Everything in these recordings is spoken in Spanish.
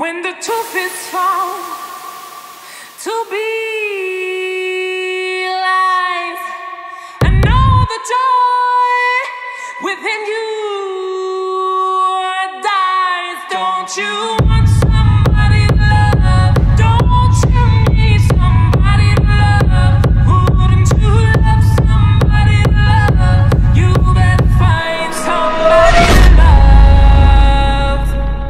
when the truth is found to be lies, and know the joy within you dies. Don't you want somebody to love? Don't you need somebody to love? Wouldn't you love somebody to love? You better find somebody to love.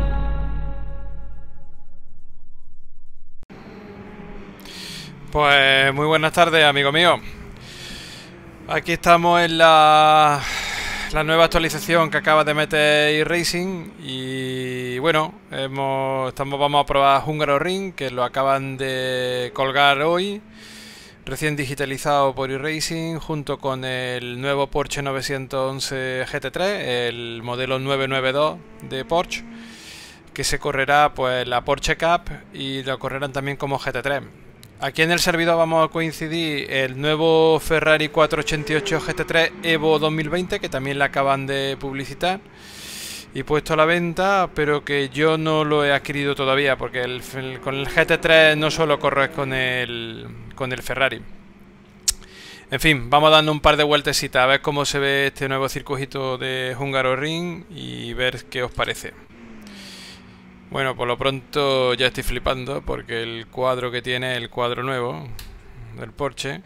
Pues muy buenas tardes, amigo mío. Aquí estamos en la nueva actualización que acaba de meter iRacing. Y bueno, vamos a probar Hungaroring, que lo acaban de colgar hoy, recién digitalizado por iRacing, junto con el nuevo Porsche 911 GT3, el modelo 992 de Porsche, que se correrá pues la Porsche Cup y lo correrán también como GT3. Aquí en el servidor vamos a coincidir el nuevo Ferrari 488 GT3 Evo 2020, que también la acaban de publicitar y puesto a la venta, pero que yo no lo he adquirido todavía, porque con el GT3 no solo corres con el Ferrari. En fin, vamos dando un par de vueltecitas a ver cómo se ve este nuevo circuito de Hungaroring y ver qué os parece. Bueno, por lo pronto ya estoy flipando porque el cuadro que tiene, el cuadro nuevo del Porsche,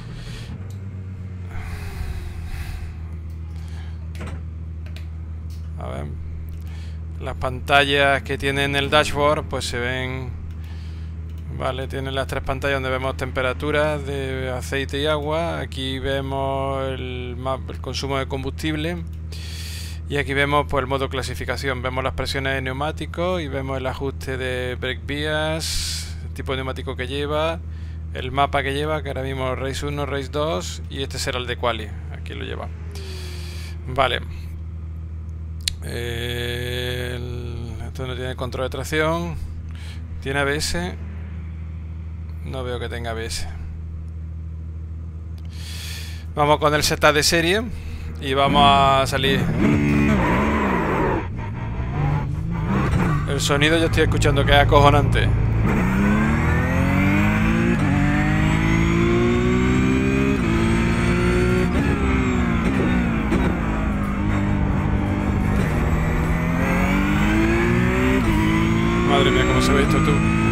a ver, las pantallas que tiene en el dashboard pues se ven, vale, tiene las tres pantallas donde vemos temperaturas de aceite y agua. Aquí vemos el consumo de combustible. Y aquí vemos pues el modo clasificación, vemos las presiones de neumáticos y vemos el ajuste de brake bias, el tipo de neumático que lleva, el mapa que lleva, que ahora mismo Race 1, Race 2 y este será el de Quali, aquí lo lleva. Vale. Esto no tiene control de tracción, tiene ABS, no veo que tenga ABS. Vamos con el setup de serie y vamos a salir. El sonido yo estoy escuchando que es acojonante. Madre mía, cómo se ve esto, tú.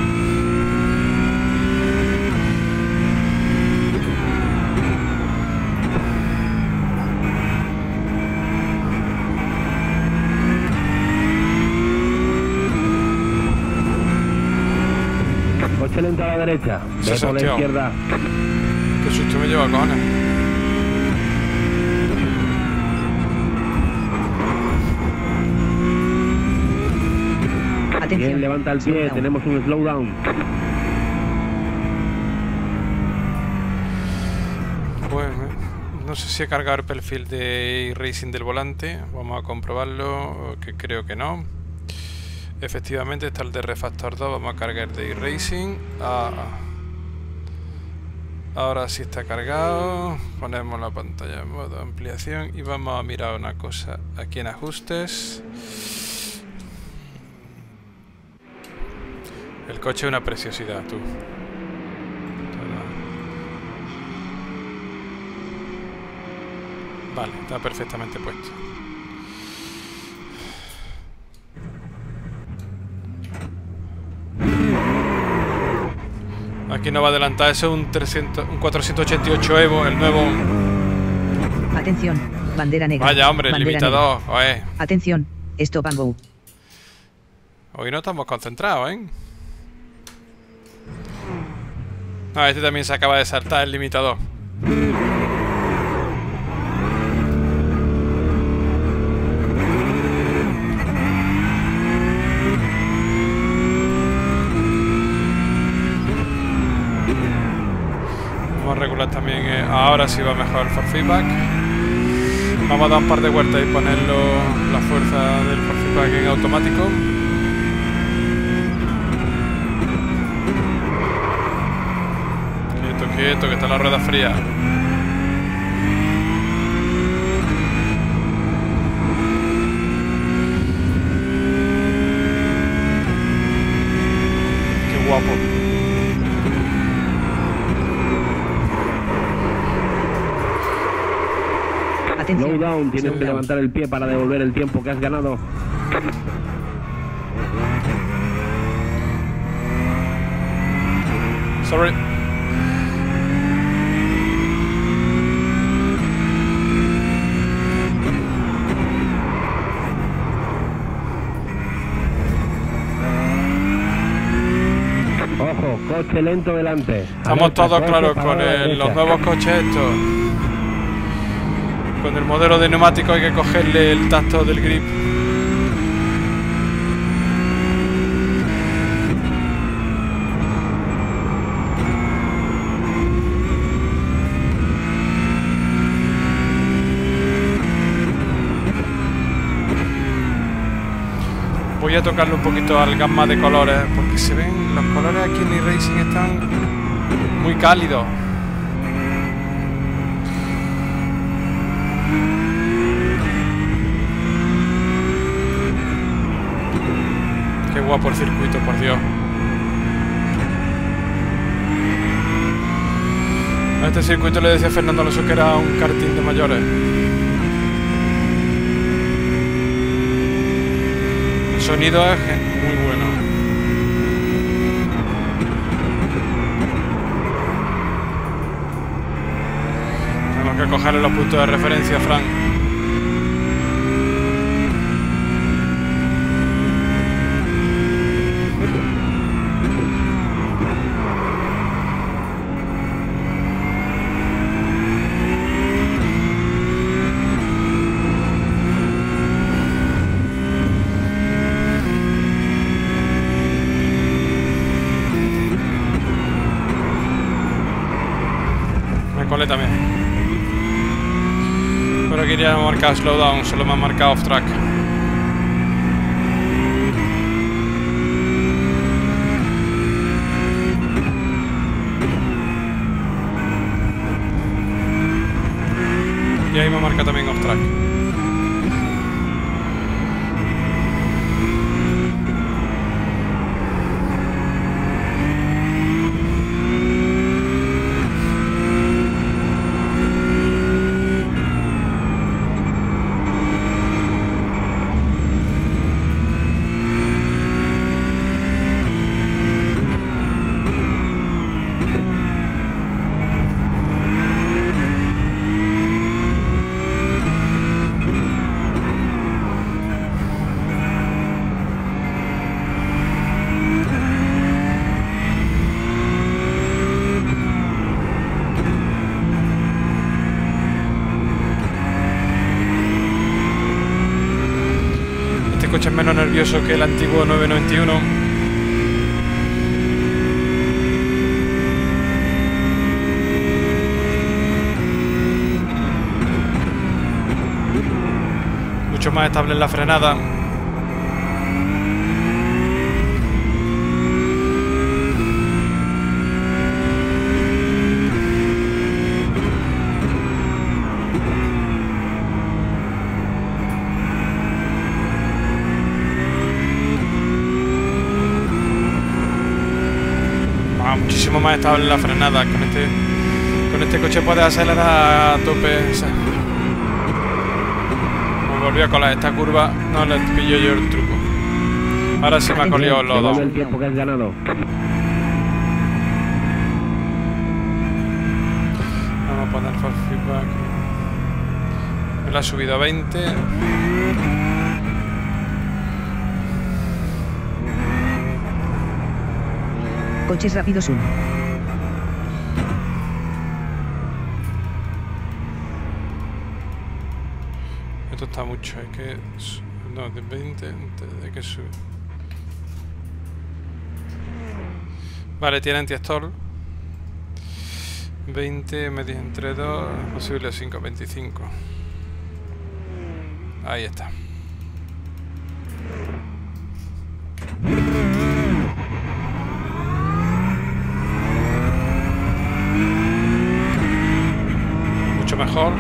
Coche lento a la derecha, ve por la izquierda. Qué susto me lleva, cojones. Bien, levanta el pie, tenemos un slowdown. Pues no sé si he cargado el perfil de iRacing del volante. Vamos a comprobarlo, que creo que no. Efectivamente está el de Refactor 2, vamos a cargar de iRacing. Ahora sí está cargado. Ponemos la pantalla en modo ampliación y vamos a mirar una cosa aquí en ajustes. El coche es una preciosidad, tú. Vale, está perfectamente puesto. Aquí no va a adelantar, eso es un 488 Evo, el nuevo. Atención, bandera negra. Vaya hombre, el bandera limitador. negra. Oye. Atención, stop and go. Hoy no estamos concentrados, ¿eh? No, este también se acaba de saltar el limitador. Vamos a regular también, ahora sí va mejor el for feedback. Vamos a dar un par de vueltas y ponerlo la fuerza del for feedback en automático. Quieto, que está la rueda fría. Slowdown, tienes que levantar el pie para devolver el tiempo que has ganado. Sorry. Ojo, coche lento delante. Estamos Alerta, todos coche claros para con la derecha. los nuevos coches estos. Con el modelo de neumático hay que cogerle el tacto del grip. Voy a tocarle un poquito al gamma de colores porque se ven los colores aquí en iRacing están muy cálidos. Qué guapo el circuito, por Dios. A este circuito le decía Fernando Alonso que era un karting de mayores. El sonido es muy bueno. Tenemos que cogerle los puntos de referencia, Frank. También, pero quería marcar slowdown, solo me ha marcado off track. Y ahí me marca también off track. Coche es menos nervioso que el antiguo 991. Mucho más estable en la frenada. Muchísimo más estable en la frenada. Con este coche puedes acelerar a tope. O sea, me volvió a colar esta curva, no le pillo yo el truco. Ahora sí me ha colido los dos. El tiempo que has ganado. Vamos a poner for feedback. Me la ha subido a 20. Coches rápidos 1. Esto está mucho, hay que... No, de 20 hay que subir. Vale, tiene anti-stall. 20, media entre 2, posible 5, 25. Ahí está. Mucho mejor.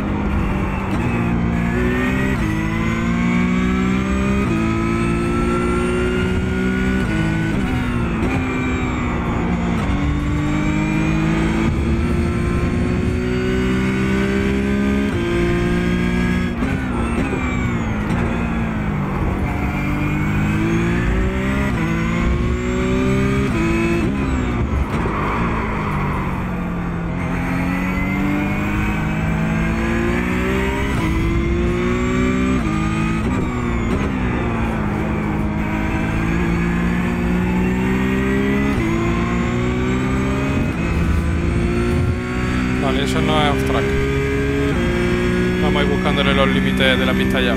eso no es off-track. Vamos a ir buscándole los límites de la pista ya.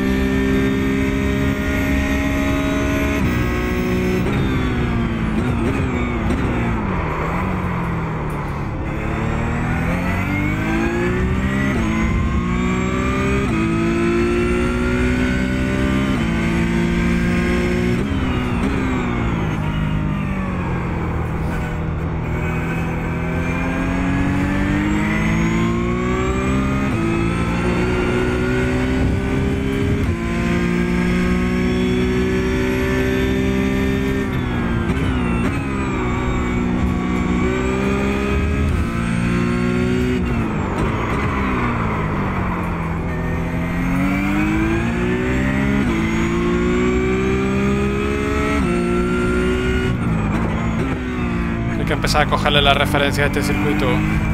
Hay que empezar a cogerle la referencia a este circuito.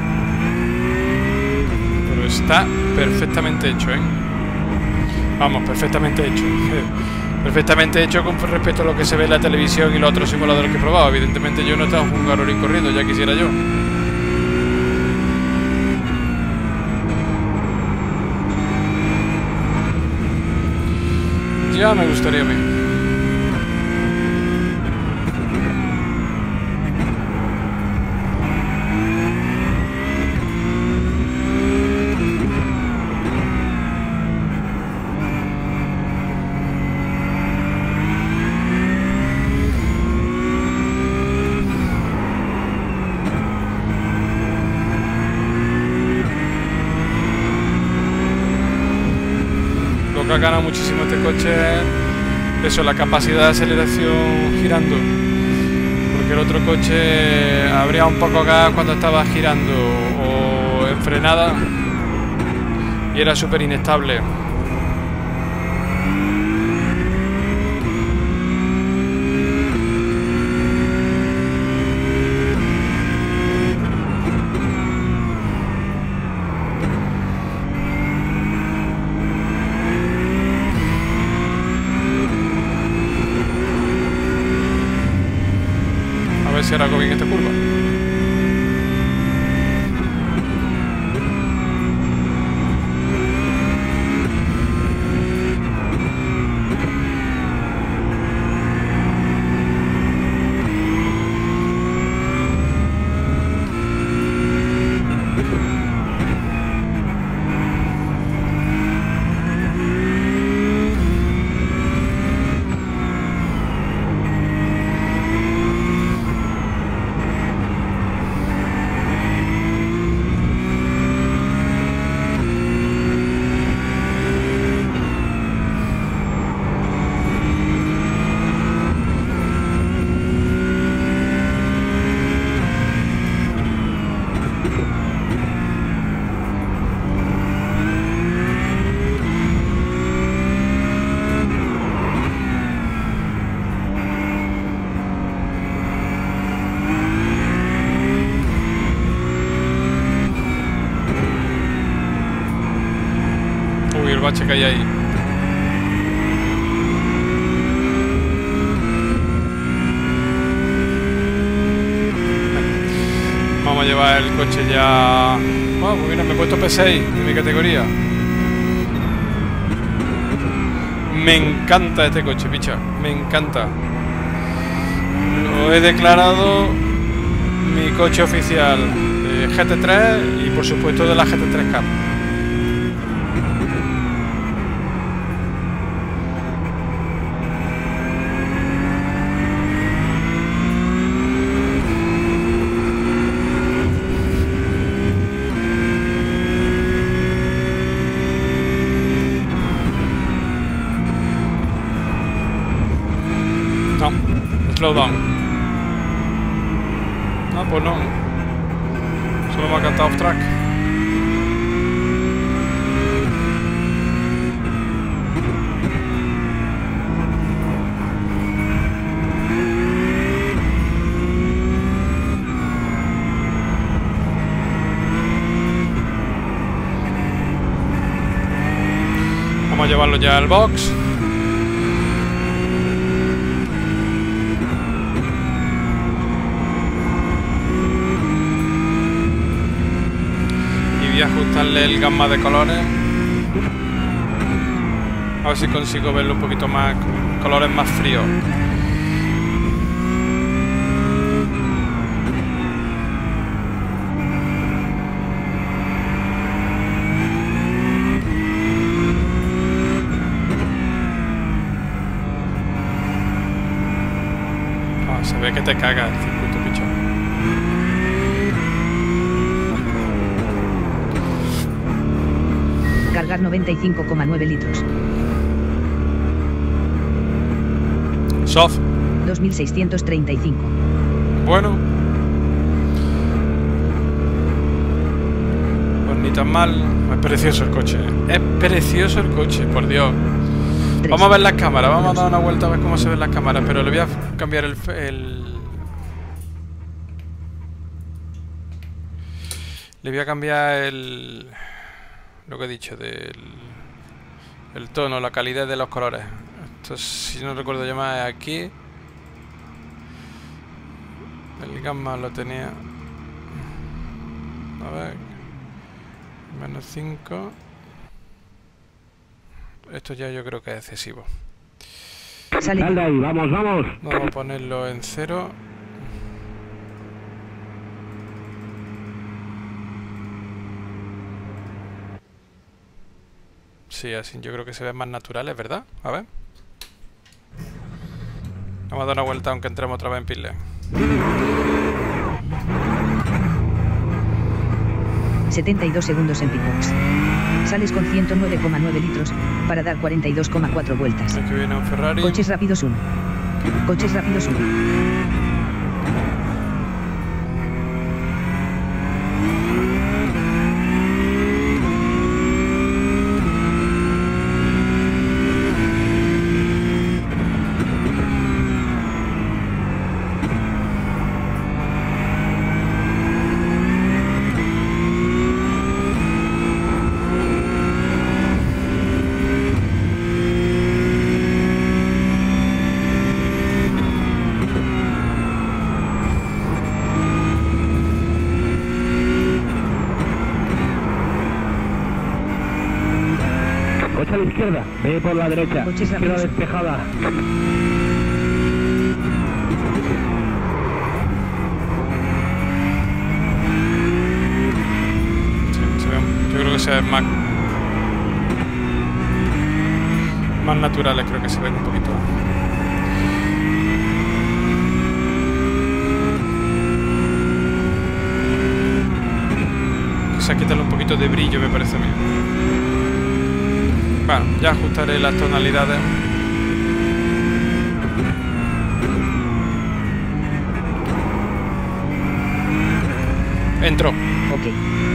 Pero está perfectamente hecho, ¿eh? Vamos, perfectamente hecho. Perfectamente hecho con respecto a lo que se ve en la televisión y los otros simuladores que he probado. Evidentemente yo no estaba un Hungaroring corriendo, ya quisiera yo. Ya me gustaría a mí. Ha ganado muchísimo este coche, eso, la capacidad de aceleración girando, porque el otro coche abría un poco gas cuando estaba girando o en frenada y era súper inestable. Si ahora hago bien esta curva. Uy, el bache que hay ahí. Vamos a llevar el coche ya... Bueno, pues mira, me he puesto P6 de mi categoría. Me encanta este coche, picha. Me encanta. Lo he declarado mi coche oficial de GT3 y por supuesto de la GT3 Cup. No, slow down. No, pues no. Solo me ha cantado off track. Vamos a llevarlo ya al box. bajarle el gamma de colores. A ver si consigo verlo un poquito más, colores más fríos. Se ve que te caga el circuito, picho. Cargar 95,9 litros. Soft. 2635. Bueno. Pues ni tan mal. Es precioso el coche. Es precioso el coche, por Dios. 3, Vamos a ver las cámaras. Vamos a 2, dar una vuelta a ver cómo se ven las cámaras. Pero le voy a cambiar le voy a cambiar lo que he dicho del el tono, la calidad de los colores. Esto, si no recuerdo yo más, es aquí. El gamma lo tenía. A ver. Menos 5. Esto ya yo creo que es excesivo. Sal de ahí, vamos, vamos. Vamos a ponerlo en 0. Sí, así yo creo que se ven más naturales, ¿verdad? A ver. Vamos a dar una vuelta aunque entremos otra vez en pit lane. 72 segundos en pitbox. Sales con 109,9 litros para dar 42,4 vueltas. Aquí viene un Ferrari. Coches rápidos 1. Coches rápidos 1. Coche a la izquierda, ve por la derecha. Coches Izquierda rápidos. despejada. Sí, yo creo que se ven más naturales, creo que se ven un poquito. Quizás quitarle un poquito de brillo, me parece a mí. Bueno, ya ajustaré las tonalidades. Entro. Ok.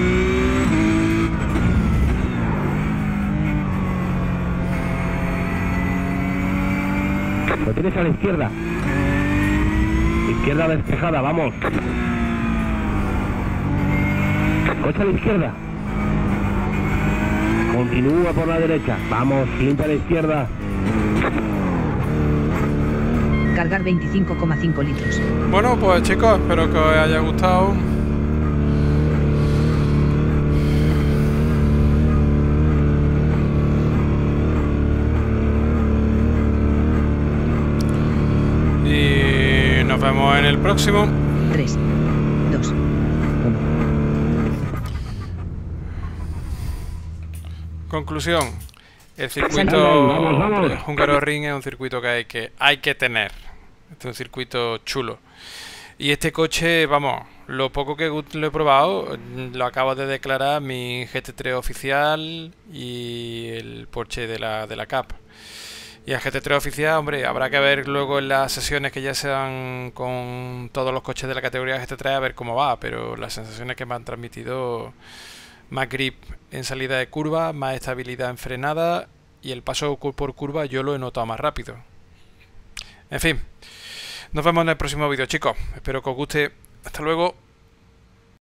Lo tienes a la izquierda. Izquierda despejada, vamos. Coche a la izquierda. Continúa por la derecha. Vamos, limpia a la izquierda. Cargar 25,5 litros. Bueno, pues chicos, espero que os haya gustado. Y nos vemos en el próximo. 3, 2. Conclusión. El Vamos, circuito vamos. Hungaroring es un circuito que hay que tener. Este es un circuito chulo. Y este coche, vamos, lo poco que lo he probado, lo acabo de declarar mi GT3 oficial y el Porsche de la Cup. Y el GT3 oficial, hombre, habrá que ver luego en las sesiones que ya sean con todos los coches de la categoría GT3 a ver cómo va, pero las sensaciones que me han transmitido, más grip en salida de curva, más estabilidad en frenada y el paso por curva yo lo he notado más rápido. En fin, nos vemos en el próximo vídeo, chicos. Espero que os guste. Hasta luego.